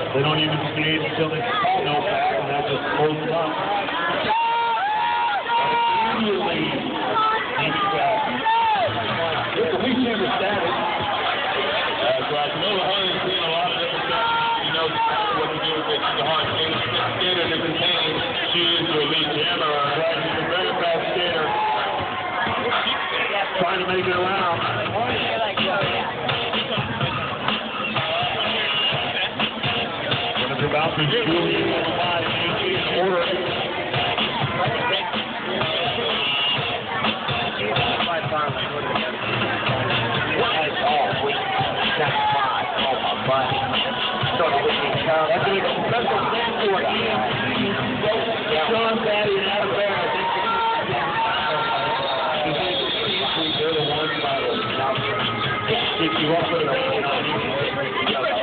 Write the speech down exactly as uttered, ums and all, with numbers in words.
They don't even skate until they know back, and that just slows them up. Immediately, he's back. Look, we see the status. That's right. Camilla the Hun has seen a lot of different things. She knows exactly what to do with it. She's a hard skater. She's a skater to contain. She is your lead jammer. Right? She's a very fast skater. Trying to make it around. When it's about to do the five, she's in order. That's a special thing for Ian. Sean, Daddy, and Adam Bear. They're the ones that will keep you up with it.